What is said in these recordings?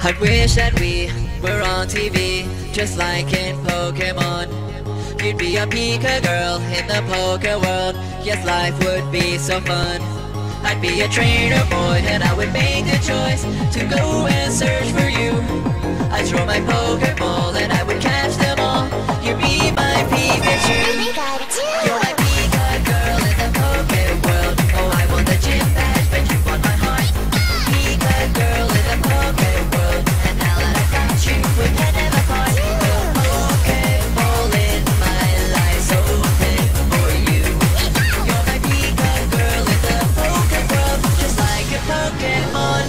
I wish that we were on TV, just like in Pokemon. You'd be a Pika girl in the poker world. Yes, life would be so fun. I'd be a trainer boy and I would make the choice to go and search for you. I'd throw my Pokeball and I would catch them all. You'd be my Pikachu. You're my Pika girl in the poker world. Oh, I want the gym badge, but you want my heart. Pika girl in the poker world, and now that I got you, we can never part. The Pokeball in my life's open for you. You're my Pika girl in the poker world, just like a Pokemon.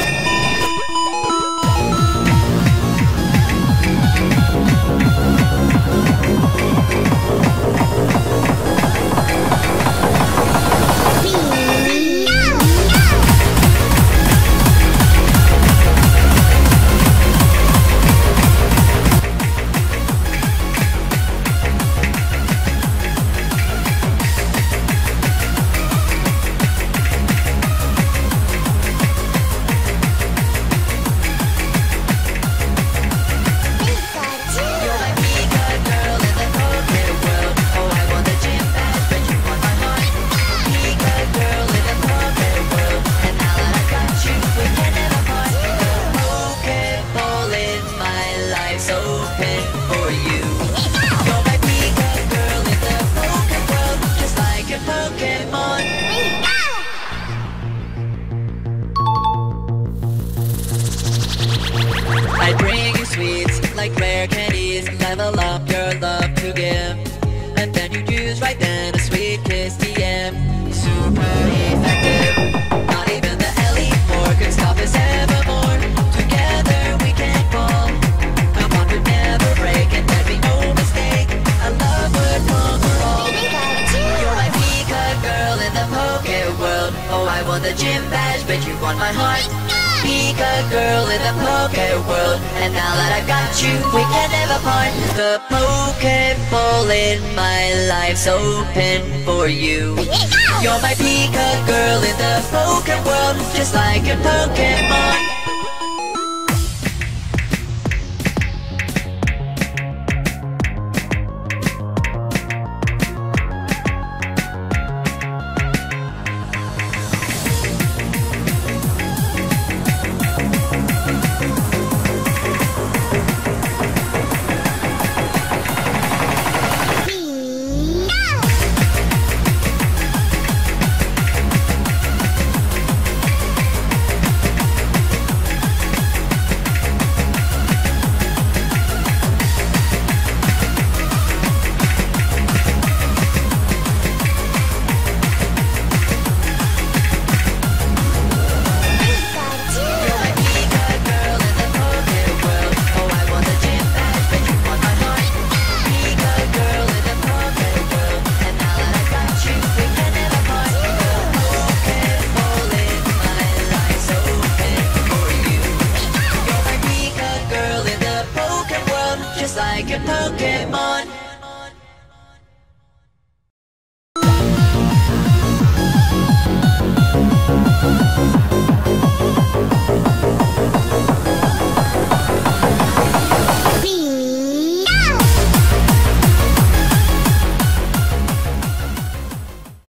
I bring you sweets like rare candies, level up your love to give, and then you use right then a sweet kiss TM. Super effective. Not even the LE4 could stop us evermore. Together we can fall. Our bond would never break and there'd be no mistake. Our love would conquer all. You're my Pika girl in the poker world. Oh, I want the gym badge, but you want my heart. Pika girl in the poker world, and now that I've got you, we can never part. The Pokeball in my life's open for you. You're my Pika girl in the poker world, just like a Pokemon. Just like a Pokemon.